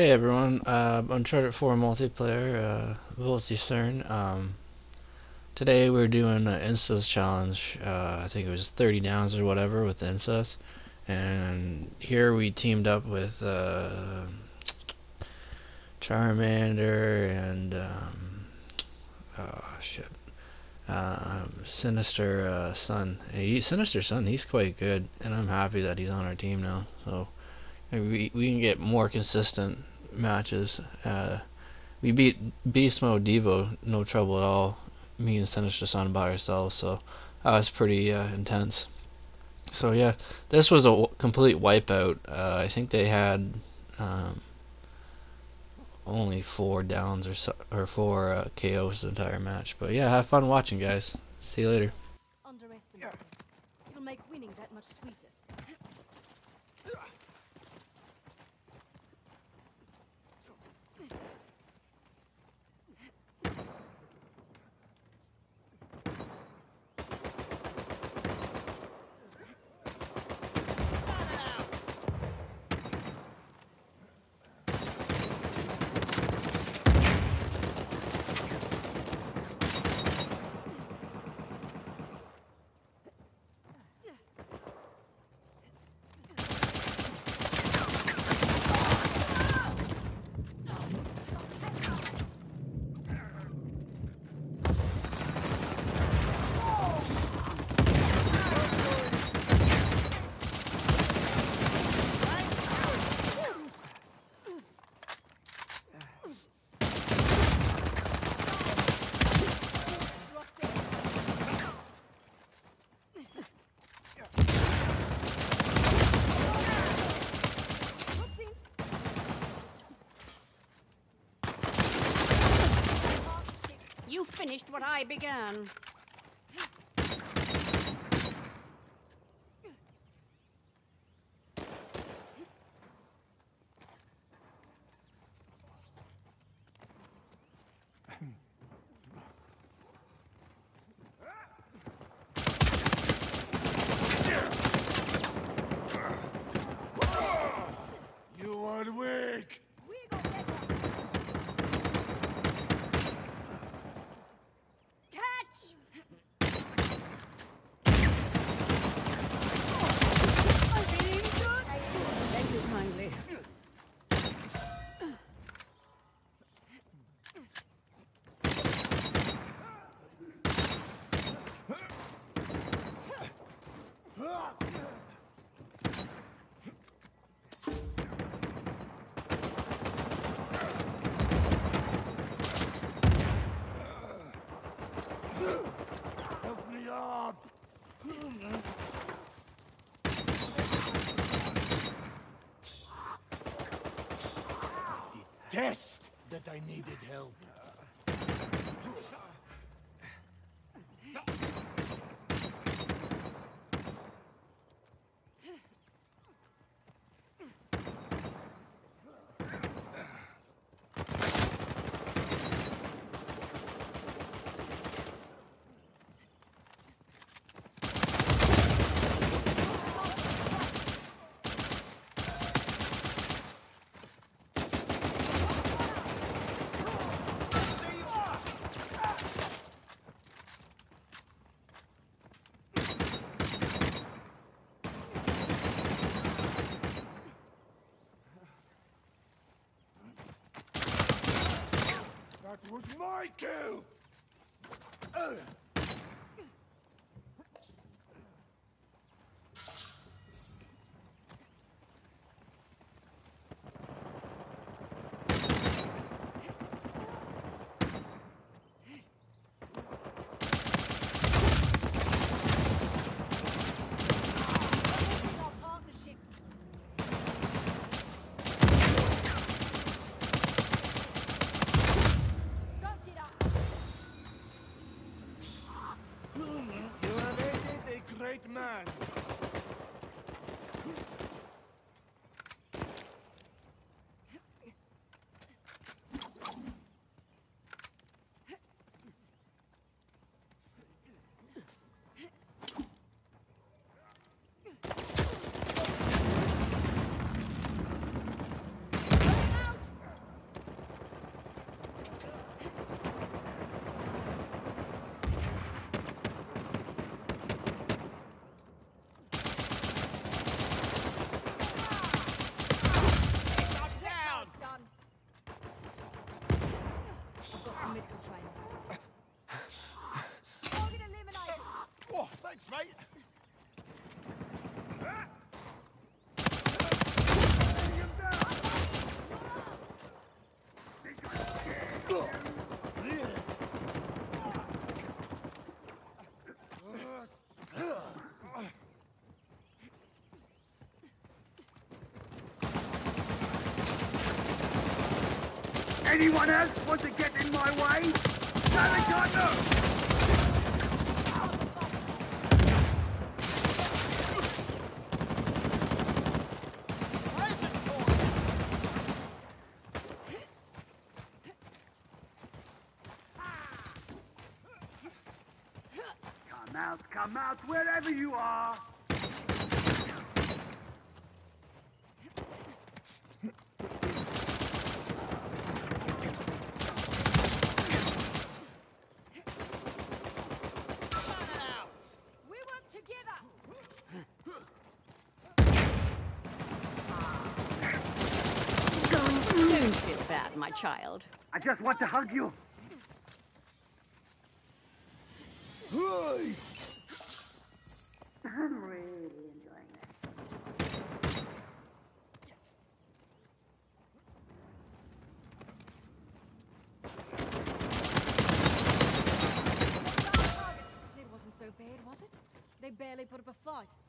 Hey everyone, Uncharted 4 multiplayer, Volty. Today we're doing an Incest challenge. I think it was 30 downs or whatever with Incest. And here we teamed up with Charmander and shit, Sinister Sun. Sinister Sun, he's quite good, and I'm happy that he's on our team now. So maybe we can get more consistent matches. We beat Beast Mode Devo, no trouble at all. Me and Sinister Sun by ourselves, so that was pretty intense. So yeah, this was a complete wipeout. I think they had um, only 4 downs or 4 KOs the entire match. But yeah, have fun watching, guys. See you later. Underestimate them. It'll make winning that much sweeter. You finished what I began. You are weak. Thank you kindly. Help me up. Detest that I needed help. That was my kill! Our partnership. Don't get up. Anyone else want to get in my way? Come out, wherever you are. We work together. Don't feel bad, my child. I just want to hug you. I'm really enjoying this. It wasn't so bad, was it? They barely put up a fight.